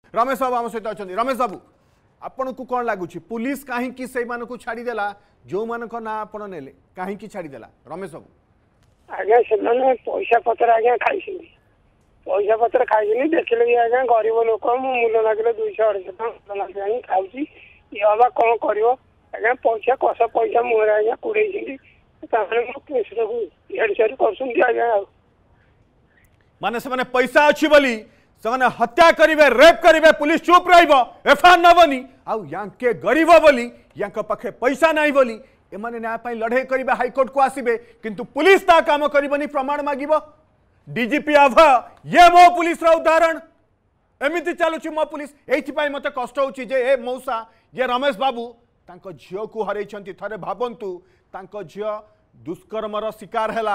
रमेश बाबू आम सहित अच्छा रमेश बाबू आपन को कौन लगुच पुलिस कहीं से छाड़देला जो मान ना आप नेले कहीं छाड़देला रमेश बाबू आज्ञा से पैसा पत्र आज्ञा खाई पैसा पत्र खाई देखिले आज्ञा गरीब लोक मूल्य लगे 200-250 लगे खाऊँ ये हवा कौन कर आज्ञा पैसा कस पैसा मुहर आज्ञा कुड़े माने से पैसा अच्छी बोली से हत्या करेंगे रेप करेंगे पुलिस चुप एफआईआर नबनी आउ याके गरीब बोली या पाखे पैसा नहीं बोली एमाने न्याय लड़े करेंगे हाईकोर्ट को आसबे किंतु पुलिस ता काम करबनी प्रमाण मागिब डीजीपी आभा ये मो पुलिस उदाहरण एमती चलुची मो पुलिस ये मत कष्ट हो मौसा ये रमेश बाबू तांको झील को हर थे भावतु तांको झील दुष्कर्मर शिकार है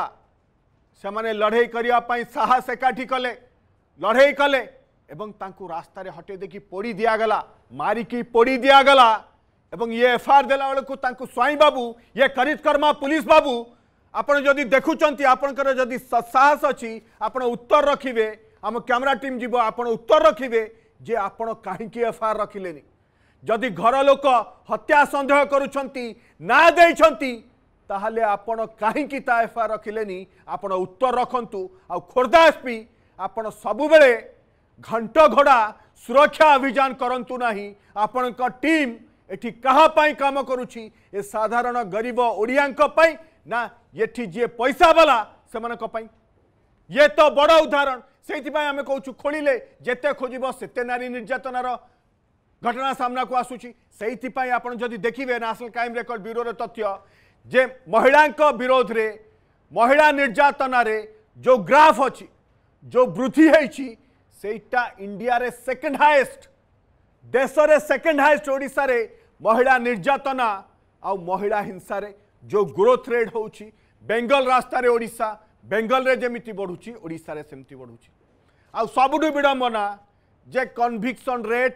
से माने लड़े करने साहस एकाठी कले लड़े कले एवं तांको रास्ता रे हटे देखी पोड़ी दिगला मारिकी पोड़ी दिगला एवं ये एफआईआर देला बेलू तांको स्वाई बाबू ये करितकर्मा पुलिस बाबू आपण जदि देखुंत आपणकर जदि साहस अच्छी आपण उत्तर रखिए आम कैमरा टीम जीव आपण उत्तर रखिए जे आपण कहीं एफआईआर रखिले जदि घर लोक हत्या सन्देह करुछंती ना देइछंती ताहले आपण कहीं एफआईआर रखिले आपण उत्तर रखंतु आ खोर्धा एसपी आपण सबु बेले घंट घोड़ा सुरक्षा अभियान करंतु नहीं आपण टीम एठी कहा पाई काम करुछि ए साधारण गरीब ओडियांक पाई ना येठी जे पैसा वाला सेमानक पाई ये तो बड़ उदाहरण से आम कहूँ खोलिले जेते खोजिब सेते नारी निर्यातनार घटना सामना को आसूची से आपन जदि देखिए नेशनल क्राइम रेकर्ड ब्यूरो तथ्य जे महिला विरोध रे महिला निर्यातना रे जो ग्राफ अच्छी जो वृद्धि होईची सेटा इंडिया रे सेकंड हाईएस्ट देश रे सेकंड हाईएस्ट ओडिशा रे महिला निर्यातना आ महिला हिंसा रे जो ग्रोथ रेट होची बेंगल रास्ता रे ओडिशा बेंगल रे जेमिति बढ़ुची ओडिशा रे सेमति बढ़ुची आ सबुठु विडंबना जे कन्विक्शन रेट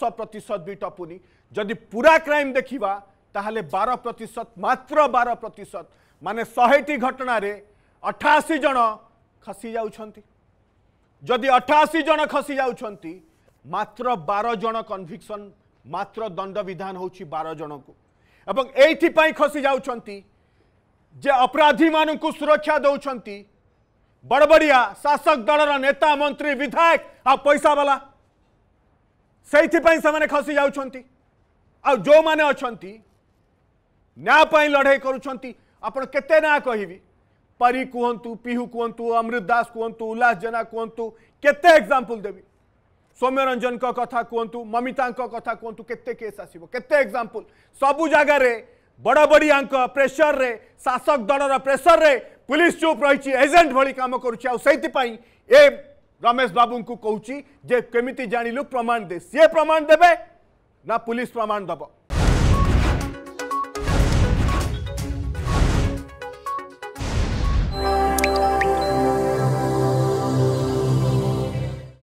10% भी टपुनी जदि पूरा क्राइम देखिबा ताहले 12% मात्र 12% माने 100टी घटना रे 88 जन खसी जाउछंती जदि 88 जन खसी जाउछंती मात्र 12 जन कन्विक्शन मात्र दंड विधान होची 12 जन को एवं एथि पई खसी जाउछंती जे अपराधी मानकु सुरक्षा दउछंती बड़बड़िया शासक दलर नेता मंत्री विधायक आ पैसा वाला से खसी जाउछंती आ जो माने अछंती न्याय पई लड़ाई करूछंती आपण केते ना कहिबी परी कहतु पिहू कहतु अमृत दास कहतु उल्लास जेना कहतु केते एग्जांपल देबी सौम्य रंजन का कथा कहतु ममिता कथा कहतु केते केस आसीबो केते एग्जांपल सबु जगह रे बड़ बड़िया प्रेसर रे शासक दलर प्रेसर रे पुलिस चुप रही एजेंट भली काम करुई ए रमेश बाबू को कहूँ जे केमिति जानिलु प्रमाण दे सी प्रमाण देबे ना पुलिस प्रमाण दब